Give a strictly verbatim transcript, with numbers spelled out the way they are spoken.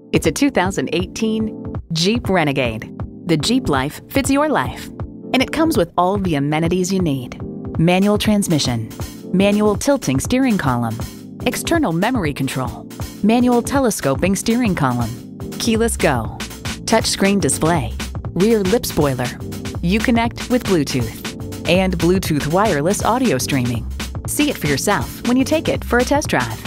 It's a two thousand eighteen Jeep Renegade. The Jeep life fits your life, and it comes with all the amenities you need. Manual transmission, manual tilting steering column, external memory control, manual telescoping steering column, keyless go, touchscreen display, rear lip spoiler, Uconnect with Bluetooth, and Bluetooth wireless audio streaming. See it for yourself when you take it for a test drive.